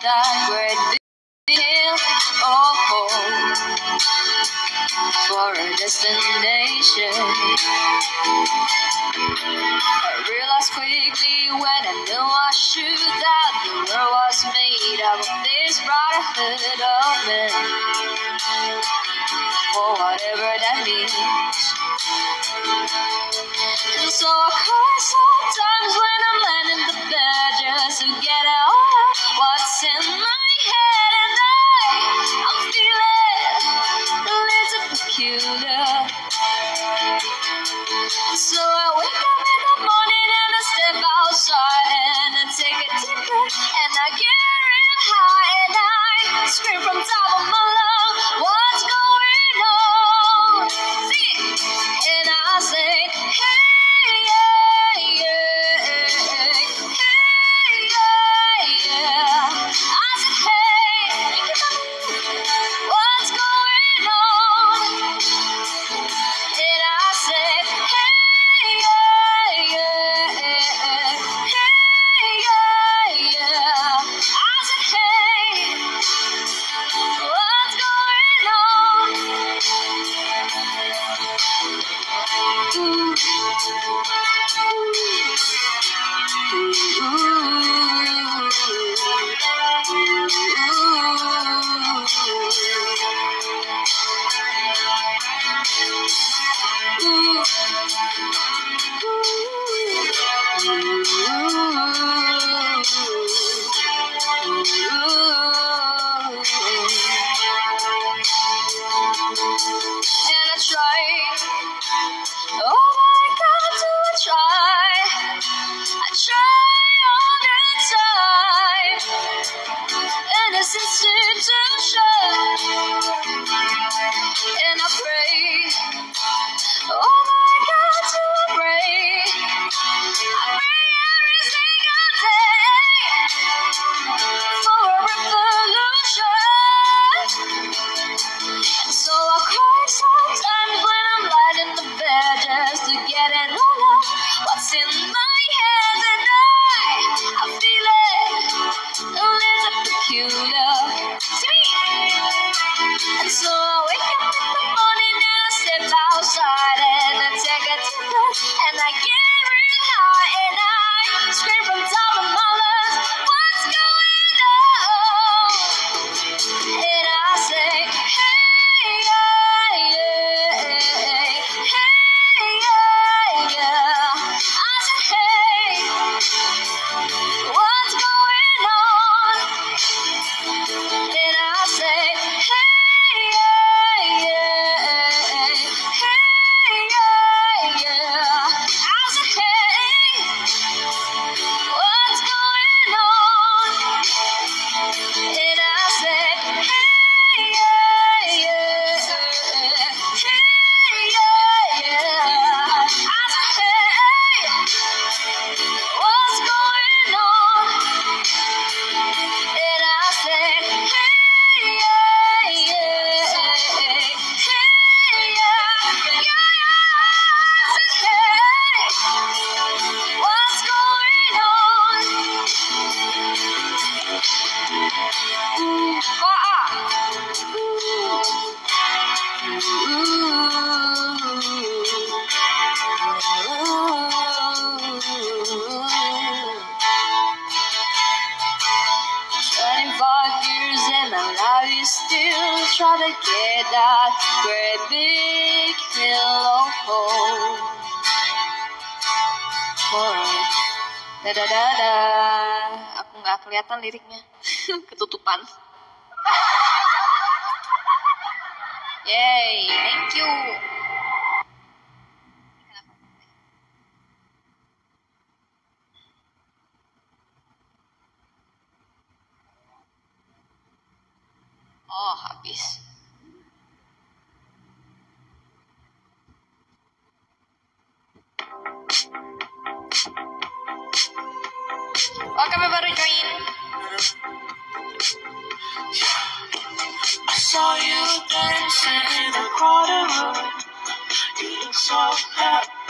that great big hill, oh, for a destination. I realized quickly when I knew I should that the world was made up of this brotherhood of men, for whatever that means. And so I cry sometimes when I'm laying in the bed just to get out what's in my head, and I'm feeling a little peculiar. So I wake up in the morning and I step outside and I take a deep breath and I get real high and I scream from top of my lungs, what's going on? Sing it! And I say, hey, yeah, yeah, hey, yeah, yeah. I said, hey, what's going on? And I said, hey, yeah, yeah, hey, yeah, yeah. I said, hey, what's going on? And I tried, oh my God, do I try? I try all the time, and it's institution. And I pray, oh my God, do I pray? I pray every single day for a revolution. And so I cry sometimes when I'm lying in the bed just to get an all what's in my head, and I'm feeling a little peculiar. See me? And so I wake up in the morning and I step outside and I take a deep breath and I get real high and I scream from top of my lungs, what's going on? And I say, hey, yeah, yeah, hey, yeah, yeah. I said, hey, what's going on? And I say, hey, yeah, yeah, hey, yeah, yeah. I said, hey, what's going on? And I said, hey, yeah, yeah, hey, yeah, yeah. I said, hey, what's going on? And I said, hey, yeah, yeah, hey, yeah, yeah. I said, hey, what's going on? Years and my life is still trying to get that great big hill of hope. Da da da da. Aku nggak kelihatan liriknya, ketutupan. Yay, thank you. Oh, habis. Welcome everybody join. I saw you dancing in the corner room. You look so happy.